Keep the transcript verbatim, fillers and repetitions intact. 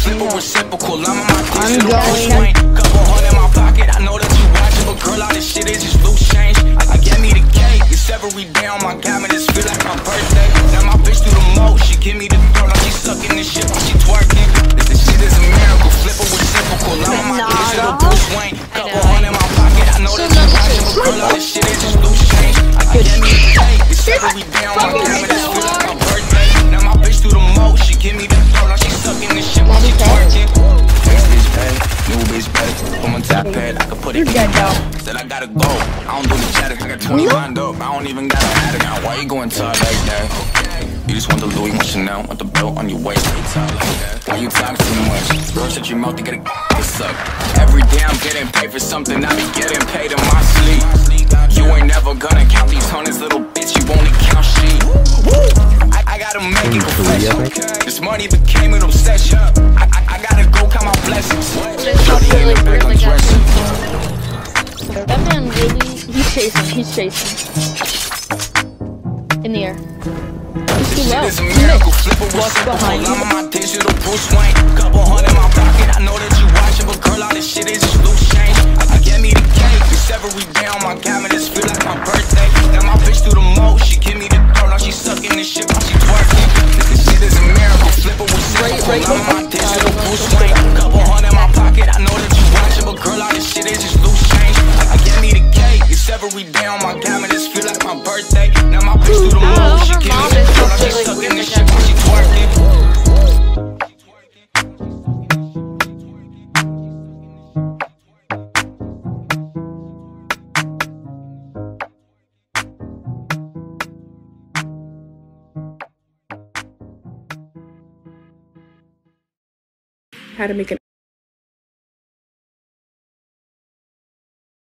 flip or reciprocal. I'm on my digital Bruce Wayne. Couple hundred in my pocket, I know that you watching, but girl, all this shit is just loose change. I, I get me the cake, it's every day on my cabinets, feel like my birthday. Now my bitch do the most, she give me the throat, like she sucking this shit while she twerking. This, this shit is a miracle, flip or reciprocal. I'm on my digital Bruce Wayne. Couple hundred in my pocket, I know that you watching, but girl, all this shit is just loose change. I, I get me the cake, it's every day on my cabinets, feel like my birthday. Now my bitch do the most, she give me the throat, like she sucking this shit while she twerking. Face bitch pay, new bitch pay. Put my top pad, I can put it in the mouth. Said I gotta go, I don't do the chatter. I got twenty lined up, I don't even got a hat now. Why you going tired like that? You just want the Louis, want Chanel, want the belt on your waist. Why you talk too much? Girl, shut your mouth, you gotta get sucked. Every day I'm getting paid for something, I be getting paid in my sleep. You ain't never gonna count these hundreds, little bitch, you only count sheep. I, I gotta make it professional. This money became an obsession. I, I, I gotta go count my blessings. Shorty in the back, I'm dressing. That man really, he's chasing, he's chasing. In the air. He's too low. Walk behind you. I'm on my digital Bruce Wayne. Couple hundred in my pocket, I know that you watching, but girl, all this shit is just loose change. I, I get me the cake, it's every day on my cabinets, feel like my birthday. Now my bitch do the most, she give me the throat, like she sucking this shit while she twerking. This, this shit is a miracle, flip it with reciprocal. I'm on my digital Bruce Wayne. Couple hundred in my pocket, I know that you watching, but girl, all this shit is just loose change. I, I get me the cake, it's every day on my cabinets, feel like my birthday. Now my bitch do the most, she give me the throat, like she sucking this shit while she twerking. How to make an